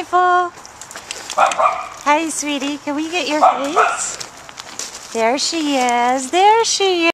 beautiful. Hi, sweetie. Can we get your face? There she is. There she is.